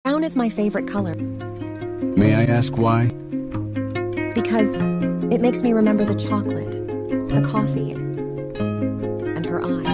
Brown is my favorite color May I ask why? because it makes me remember the chocolate, the coffee, and her eyes.